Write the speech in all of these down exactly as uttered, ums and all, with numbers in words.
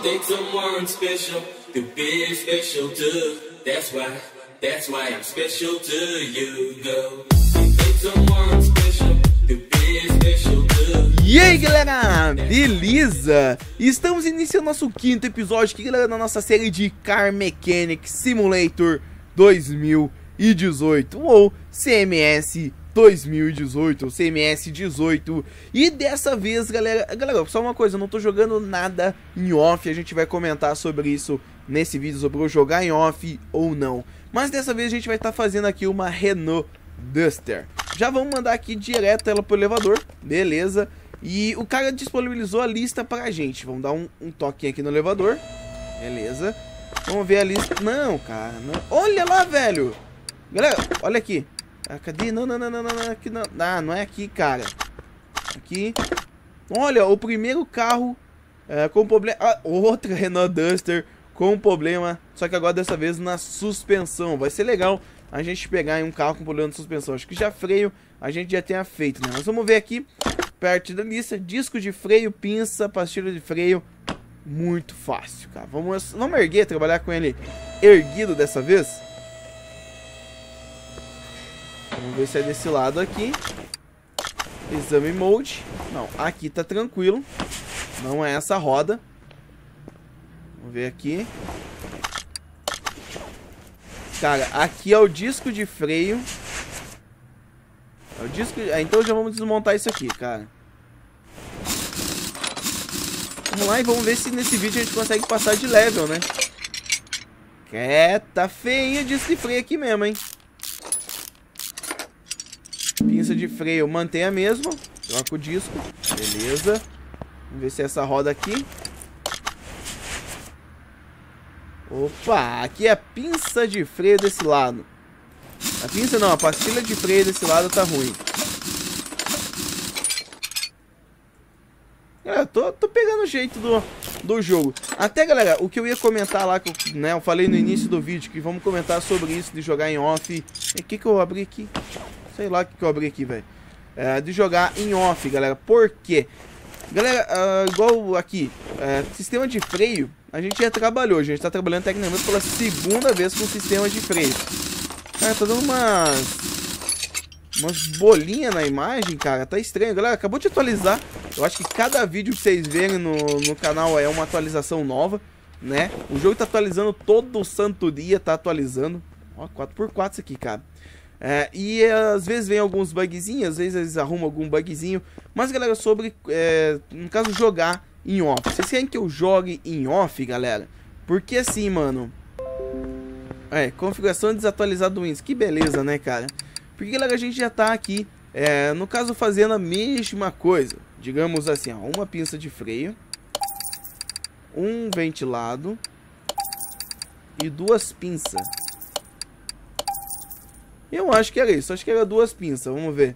think someone special to be special too. That's why, that's why I'm special to you, girl. You think someone special to be special too. E aí galera, beleza? Estamos iniciando nosso quinto episódio aqui, galera, na nossa série de Car Mechanic Simulator dois mil e dezoito, ou C M S dois mil e dezoito, ou C M S dezoito. E dessa vez, galera, galera, só uma coisa, eu não tô jogando nada em off, a gente vai comentar sobre isso nesse vídeo, sobre eu jogar em off ou não. Mas dessa vez a gente vai estar tá fazendo aqui uma Renault Duster. Já vamos mandar aqui direto ela pro elevador, beleza? E o cara disponibilizou a lista pra gente. Vamos dar um, um toquinho aqui no elevador. Beleza. Vamos ver a lista. Não, cara. Não. Olha lá, velho. Galera, olha aqui. Ah, cadê? Não, não, não, não, não. Aqui não. Ah, não é aqui, cara. Aqui. Olha, o primeiro carro é, com problema. Ah, outra Renault Duster com problema. Só que agora dessa vez na suspensão. Vai ser legal a gente pegar um carro com problema de suspensão. Acho que já freio a gente já tenha feito, né? Mas vamos ver aqui. Parte da lista, disco de freio, pinça, pastilha de freio, muito fácil, cara. Vamos, vamos erguer, trabalhar com ele erguido dessa vez. Vamos ver se é desse lado aqui. Exame mode. Não, aqui tá tranquilo. Não é essa roda. Vamos ver aqui. Cara, aqui é o disco de freio. É o disco... ah, então já vamos desmontar isso aqui, cara. Vamos lá e vamos ver se nesse vídeo a gente consegue passar de level, né? É, tá feio o disco de freio aqui mesmo, hein? Pinça de freio mantém a mesma. Troca o disco. Beleza. Vamos ver se é essa roda aqui. Opa, aqui é a pinça de freio desse lado. A pinça não, a pastilha de freio desse lado tá ruim. Galera, tô, tô pegando o jeito do, do jogo. Até, galera, o que eu ia comentar lá, que eu, né, eu falei no início do vídeo, que vamos comentar sobre isso de jogar em off. O que que eu abri aqui? Sei lá o que que eu abri aqui, velho. É, de jogar em off, galera. Por quê? Galera, uh, igual aqui, uh, sistema de freio, a gente já trabalhou. A gente tá trabalhando tecnicamente pela segunda vez com sistema de freio. Cara, tá dando umas... umas bolinhas na imagem, cara. Tá estranho. Galera, acabou de atualizar. Eu acho que cada vídeo que vocês verem no, no canal é uma atualização nova, né? O jogo tá atualizando todo santo dia, tá atualizando. Ó, quatro por quatro isso aqui, cara. É, e às vezes vem alguns bugzinhos, às vezes eles arrumam algum bugzinho. Mas, galera, sobre, é, no caso, jogar em off. Vocês querem que eu jogue em off, galera? Porque assim, mano... É, configuração desatualizada do Windows. Que beleza, né, cara? Porque, galera, a gente já tá aqui, é, no caso, fazendo a mesma coisa. Digamos assim, ó, uma pinça de freio, um ventilado e duas pinças. Eu acho que era isso. Acho que era duas pinças. Vamos ver.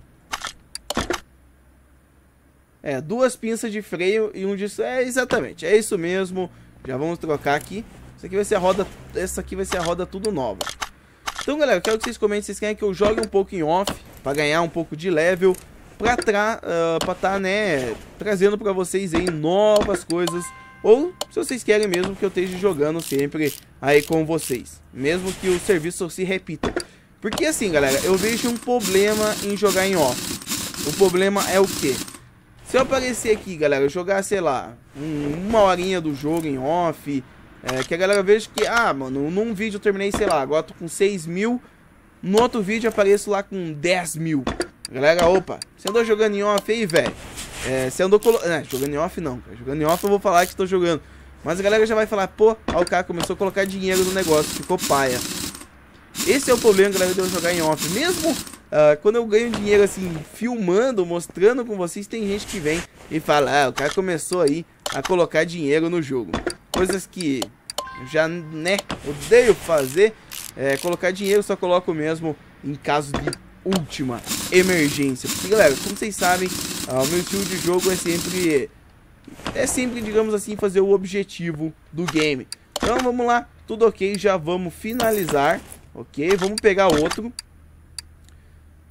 É, duas pinças de freio e um de... É, exatamente. É isso mesmo. Já vamos trocar aqui. Isso aqui vai ser a roda, essa aqui vai ser a roda tudo nova. Então, galera, eu quero que vocês comentem se vocês querem que eu jogue um pouco em off, para ganhar um pouco de level, para tra uh, tá, né, trazendo para vocês aí novas coisas, ou se vocês querem mesmo que eu esteja jogando sempre aí com vocês, mesmo que o serviço se repita. Porque assim, galera, eu vejo um problema em jogar em off. O problema é o quê? Se eu aparecer aqui, galera, jogar, sei lá, um, uma horinha do jogo em off... É, que a galera veja que, ah, mano, num vídeo eu terminei, sei lá, agora tô com seis mil. No outro vídeo eu apareço lá com dez mil. Galera, opa, você andou jogando em off aí, velho? É, você andou colo... É, jogando em off não, cara. Jogando em off eu vou falar que estou jogando. Mas a galera já vai falar, pô, ó, o cara começou a colocar dinheiro no negócio, ficou paia. Esse é o problema, galera, de eu jogar em off. Mesmo uh, quando eu ganho dinheiro assim, filmando, mostrando com vocês, tem gente que vem e fala, ah, o cara começou aí a colocar dinheiro no jogo. Coisas que eu já, né, odeio fazer. É, colocar dinheiro, só coloco mesmo em caso de última emergência. Porque, galera, como vocês sabem, uh, o meu estilo de jogo é sempre... É sempre, digamos assim, fazer o objetivo do game. Então, vamos lá. Tudo ok, já vamos finalizar. Ok, vamos pegar outro.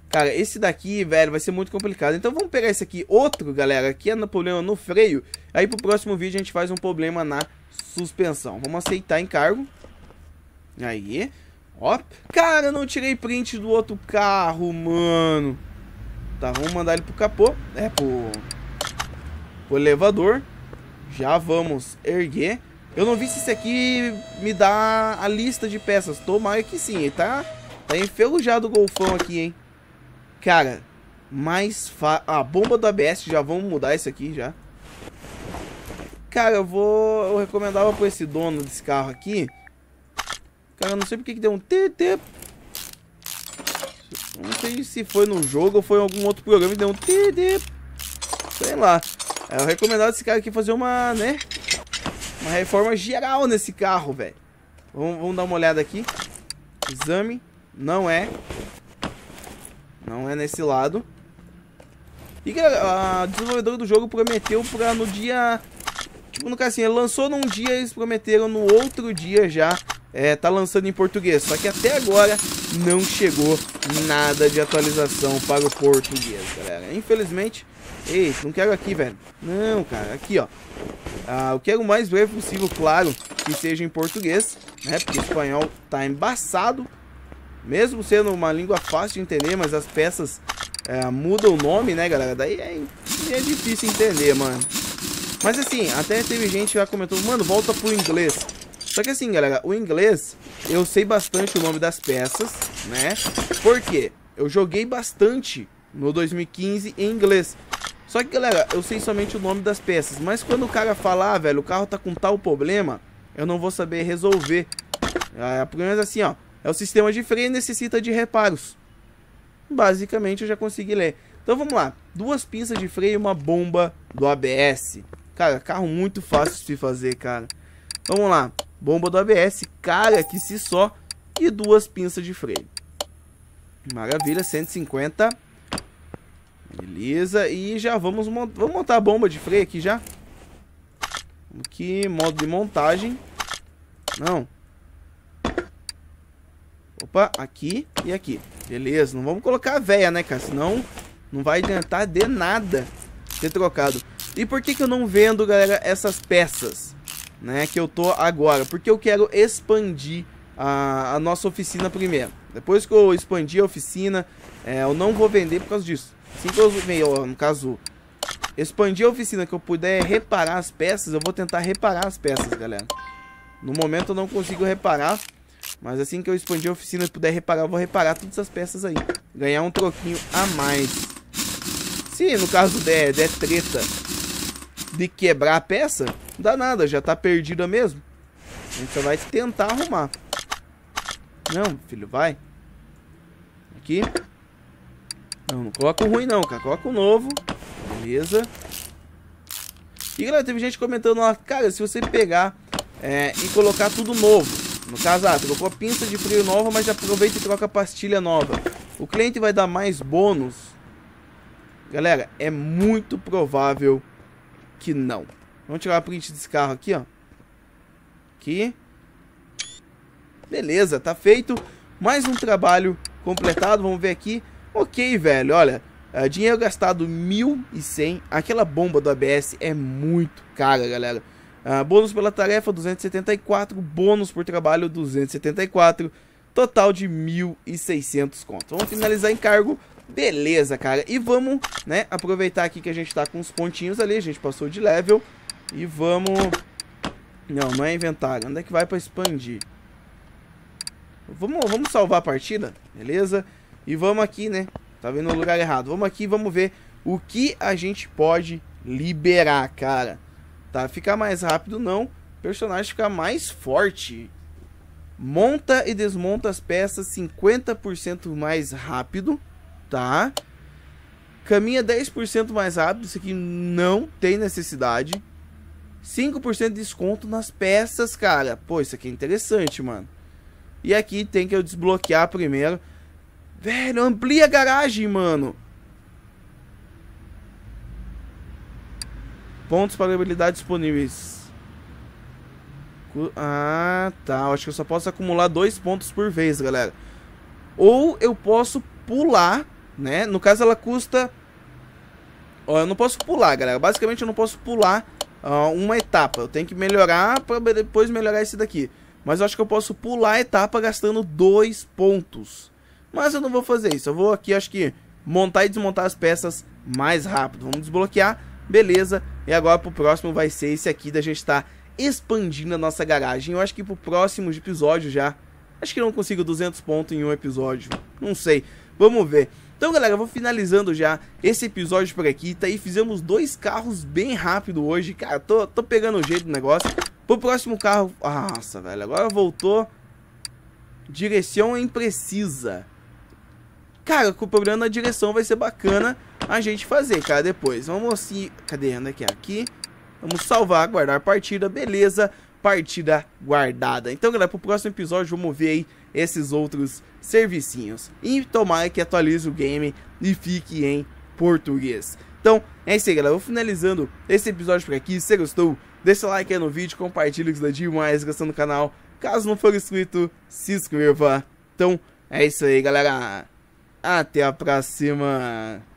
Cara, esse daqui, velho, vai ser muito complicado. Então vamos pegar esse aqui, outro, galera, que é no problema no freio. Aí pro próximo vídeo a gente faz um problema na suspensão. Vamos aceitar encargo. Aí, ó. Cara, eu não tirei print do outro carro, mano. Tá, vamos mandar ele pro capô. É, pro, pro elevador. Já vamos erguer. Eu não vi se esse aqui me dá a lista de peças. Tomara que sim, ele tá, tá enferrujado o golfão aqui, hein. Cara, mais fa... A bomba do A B S, já vamos mudar isso aqui já. Cara, eu vou... Eu recomendava pra esse dono desse carro aqui. Cara, eu não sei porque que deu um T T. Não sei se foi no jogo ou foi em algum outro programa que deu um T T. Sei lá. Eu recomendava esse cara aqui fazer uma, né? Uma reforma geral nesse carro, velho. Vamos, vamos dar uma olhada aqui. Exame. Não é. Não é nesse lado. E a desenvolvedora do jogo prometeu pra no dia... Tipo, no caso assim, ele lançou num dia, eles prometeram no outro dia já é, tá lançando em português. Só que até agora não chegou nada de atualização para o português, galera. Infelizmente... Ei, não quero aqui, velho. Não, cara, aqui, ó. Ah, eu quero o mais breve possível, claro, que seja em português, né? Porque o espanhol tá embaçado. Mesmo sendo uma língua fácil de entender, mas as peças é, mudam o nome, né, galera? Daí é, é difícil entender, mano. Mas assim, até teve gente que já comentou, mano, volta pro inglês. Só que assim, galera, o inglês, eu sei bastante o nome das peças, né? Por quê? Eu joguei bastante no dois mil e quinze em inglês. Só que, galera, eu sei somente o nome das peças. Mas quando o cara falar, ah, velho, o carro tá com tal problema, eu não vou saber resolver. É, pelo menos assim, ó. É o sistema de freio e necessita de reparos. Basicamente eu já consegui ler. Então vamos lá. Duas pinças de freio e uma bomba do A B S. Cara, carro muito fácil de se fazer, cara. Vamos lá. Bomba do A B S, cara, que se só. E duas pinças de freio. Maravilha, cento e cinquenta. Beleza. E já vamos, mont vamos montar a bomba de freio aqui já. Aqui, modo de montagem. Não. Opa, aqui e aqui. Beleza, não vamos colocar a véia, né, cara? Senão não vai adiantar de nada ter trocado. E por que que eu não vendo, galera, essas peças, né, que eu tô agora? Porque eu quero expandir a, a nossa oficina primeiro. Depois que eu expandir a oficina, é, eu não vou vender por causa disso. Assim que eu, no caso, expandir a oficina, que eu puder reparar as peças, eu vou tentar reparar as peças, galera. No momento eu não consigo reparar. Mas assim que eu expandir a oficina e puder reparar, eu vou reparar todas essas peças aí. Ganhar um troquinho a mais. Se no caso der, der treta de quebrar a peça, não dá nada, já tá perdida mesmo. A gente só vai tentar arrumar. Não, filho, vai. Aqui. Não, não coloca o ruim não, cara. Coloca o novo. Beleza. E galera, teve gente comentando lá, cara, se você pegar é, e colocar tudo novo. No caso, ah, trocou a pinça de freio nova, mas já aproveita e troca a pastilha nova. O cliente vai dar mais bônus? Galera, é muito provável que não. Vamos tirar a print desse carro aqui, ó. Aqui. Beleza, tá feito. Mais um trabalho completado, vamos ver aqui. Ok, velho, olha. Uh, dinheiro gastado mil e cem. Aquela bomba do A B S é muito cara, galera. Uh, bônus pela tarefa duzentos e setenta e quatro, bônus por trabalho duzentos e setenta e quatro, total de mil e seiscentos conto. Vamos finalizar encargo, beleza, cara. E vamos, né, aproveitar aqui que a gente tá com os pontinhos ali, a gente passou de level. E vamos... Não, não é inventário, onde é que vai pra expandir? Vamos, vamos salvar a partida, beleza? E vamos aqui, né, tá vendo no lugar errado. Vamos aqui, vamos ver o que a gente pode liberar, cara. Tá, ficar mais rápido não, o personagem ficar mais forte. Monta e desmonta as peças cinquenta por cento mais rápido, tá? Caminha dez por cento mais rápido, isso aqui não tem necessidade. cinco por cento de desconto nas peças, cara. Pô, isso aqui é interessante, mano. E aqui tem que eu desbloquear primeiro. Velho, amplia a garagem, mano. Pontos para habilidade disponíveis. Ah, tá. Acho que eu só posso acumular dois pontos por vez, galera. Ou eu posso pular, né? No caso ela custa... Ó, eu não posso pular, galera. Basicamente eu não posso pular uh, uma etapa. Eu tenho que melhorar para depois melhorar esse daqui. Mas eu acho que eu posso pular a etapa gastando dois pontos. Mas eu não vou fazer isso. Eu vou aqui, acho que, montar e desmontar as peças mais rápido. Vamos desbloquear. Beleza. E agora pro próximo vai ser esse aqui da gente estar tá expandindo a nossa garagem. Eu acho que pro próximo episódio já... Acho que eu não consigo duzentos pontos em um episódio. Não sei. Vamos ver. Então, galera, eu vou finalizando já esse episódio por aqui. Tá aí, fizemos dois carros bem rápido hoje. Cara, tô, tô pegando o jeito do negócio. Pro próximo carro... Nossa, velho, agora voltou. Direção imprecisa. Cara, com o problema na direção vai ser bacana a gente fazer, cara, depois. Vamos assim... Cadê? Onde é que é? Aqui. Vamos salvar, guardar a partida. Beleza. Partida guardada. Então, galera, pro próximo episódio vamos ver aí esses outros servicinhos. E tomara que atualize o game e fique em português. Então, é isso aí, galera. Eu vou finalizando esse episódio por aqui. Se você gostou, deixa o like aí no vídeo, compartilha, que ajuda demais, gostando do canal. Caso não for inscrito, se inscreva. Então, é isso aí, galera. Até a próxima.